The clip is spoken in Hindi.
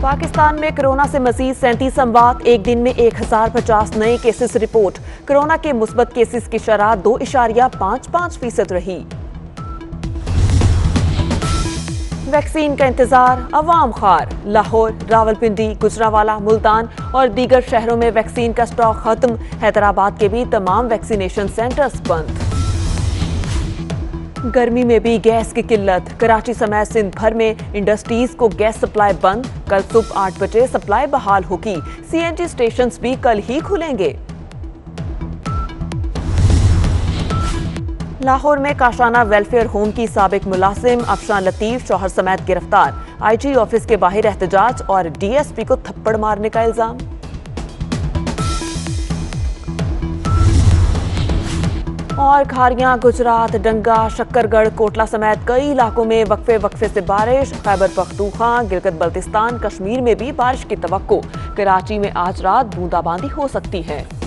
पाकिस्तान में कोरोना से मजीद 37 अमवात, एक दिन में 1050 नए केसेस रिपोर्ट। कोरोना के मुस्बत केसेस की शरह 2.55% रही। वैक्सीन का इंतजार, अवाम खार। लाहौर, रावलपिंडी, गुजरावाला, मुल्तान और दीगर शहरों में वैक्सीन का स्टॉक खत्म। हैदराबाद के भी तमाम वैक्सीनेशन सेंटर्स बंद। गर्मी में भी गैस की किल्लत, कराची समेत सिंध भर में इंडस्ट्रीज को गैस सप्लाई बंद। कल सुबह 8 बजे सप्लाई बहाल होगी। सीएनजी स्टेशंस भी कल ही खुलेंगे। लाहौर में काशाना वेलफेयर होम की साबिक मुलाजिम अफशान लतीफ शौहर समेत गिरफ्तार। आईजी ऑफिस के बाहर एहतजाज और डीएसपी को थप्पड़ मारने का इल्जाम। और खारियां, गुजरात, डंगा, शक्करगढ़, कोटला समेत कई इलाकों में वक्फे से बारिश। खैबर पख्तूनख्वा, गिलगित बल्तिस्तान, कश्मीर में भी बारिश की तवक्को। कराची में आज रात बूंदाबांदी हो सकती है।